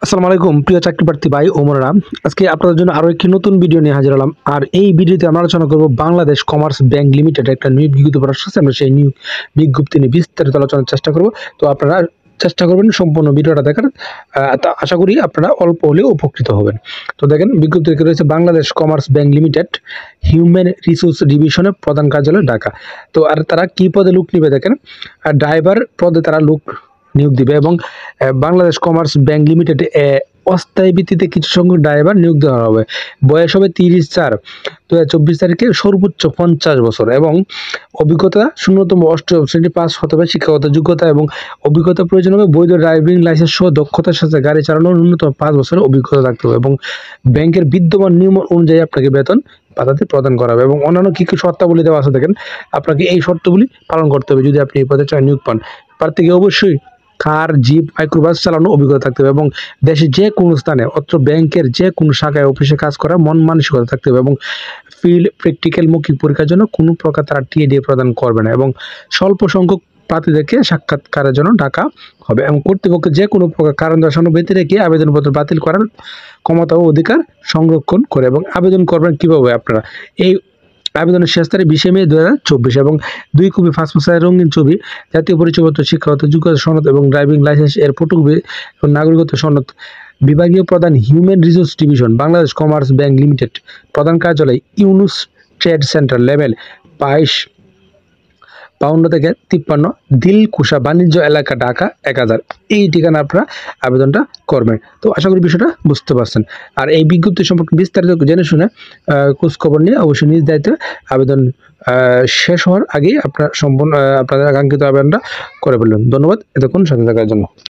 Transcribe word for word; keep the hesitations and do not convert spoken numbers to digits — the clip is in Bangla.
আসসালামু আলাইকুম প্রিয় চাকরি প্রার্থী ভাই ও বোনেরা, আজকে আপনাদের জন্য আরো একটি নতুন ভিডিও নিয়ে হাজির হলাম। আর এই ভিডিওতে আমরা আলোচনা করব বাংলাদেশ কমার্স ব্যাংক লিমিটেড একটা নিয়োগ বিজ্ঞপ্তি প্রকাশ করেছে। আমরা সেই নিয়োগ বিজ্ঞপ্তি নিয়ে বিস্তারিত আলোচনার চেষ্টা করব। তো আপনারা চেষ্টা করবেন সম্পূর্ণ ভিডিওটা দেখার। আহ, তা আশা করি আপনারা অল্প হলেও উপকৃত হবেন। তো দেখেন, বিজ্ঞপ্তি রয়েছে Bangladesh commerce bank limited, human resource ডিভিশনের প্রধান কার্যালয় ঢাকা। তো আর তারা কি পদে লোক নিবে দেখেন, আর ড্রাইভার পদে তারা লোক নিয়োগ দিবে এবং আহ, বাংলাদেশ কমার্স ব্যাংক লিমিটেড অস্থায়ী ভিত্তিতে কিছু সংখ্যক ড্রাইভার নিয়োগ দেওয়া হবে। বয়স হবে তিরিশ চার দু হাজার চব্বিশ তারিখে সর্বোচ্চ পঞ্চাশ বছর এবং অভিজ্ঞতা ন্যূনতম অষ্টম শ্রেণী পাস হতে হবে। শিক্ষাগত যোগ্যতা এবং অভিজ্ঞতা প্রয়োজন হবে বৈধ ড্রাইভিং লাইসেন্স সহ দক্ষতার সাথে গাড়ি চালানোর ন্যূনতম পাঁচ বছরের অভিজ্ঞতা থাকতে হবে এবং ব্যাংকের বিদ্যমান নিয়ম অনুযায়ী আপনাকে বেতন ভাতাতে প্রদান করা হবে এবং অন্যান্য কী কী শর্তাবলী দেওয়া আছে দেখেন। আপনাকে এই শর্তগুলি পালন করতে হবে যদি আপনি এই পদে চায় নিয়োগ পান। প্রার্থীকে অবশ্যই কার, জিপ, মাইক্রোবাস চালানো অভিজ্ঞতা থাকতে হবে এবং দেশের যে কোনো স্থানে অত্র ব্যাংকের যে কোনো শাখায় অফিসে কাজ করার মন মানসিকতা থাকতে হবে এবং ফিল্ড প্র্যাকটিক্যাল মৌখিক পরীক্ষার জন্য কোনো প্রকার তারা টিএডি প্রদান করবে না এবং স্বল্প সংখ্যক প্রার্থীদেরকে সাক্ষাৎকারের জন্য ডাকা হবে এবং কর্তৃপক্ষ যে কোনো প্রকার কারণ দর্শানো ব্যতি রেখে আবেদনপত্র বাতিল করার ক্ষমতা ও অধিকার সংরক্ষণ করে। এবং আবেদন করবেন কীভাবে আপনারা, এই আবেদনের শেষ তারিখ বিশে মে দু হাজার চব্বিশ এবং দুই কপি পাসপোর্ট সাইজের রঙিন ছবি, জাতীয় পরিচয়পত্র, শিক্ষাগত যোগ্যতা সনদ এবং ড্রাইভিং লাইসেন্স এর ফটোকপি এবং নাগরিকত্ব সনদ। বিভাগীয় প্রধান human resource division, Bangladesh commerce bank limited, প্রধান কার্যালয় ইউনুস ট্রেড সেন্টার, লেভেল বাইশ, বাউন্ন থেকে তিপ্পান্ন, দিলকুশা বাণিজ্য এলাকা, ঢাকা এক হাজার। এই ঠিকানা আপনারা আবেদনটা করবেন। তো আশা করি বিষয়টা বুঝতে পারছেন। আর এই বিজ্ঞপ্তি সম্পর্কে বিস্তারিত জেনে শুনে খোঁজখবর নিয়ে অবশ্যই নিজ দায়িত্বে আবেদন শেষ হওয়ার আগেই আপনার সম্পূর্ণ আপনাদের আকাঙ্ক্ষিত আবেদনটা করে ফেলুন। ধন্যবাদ এতক্ষণ সাথে থাকার জন্য।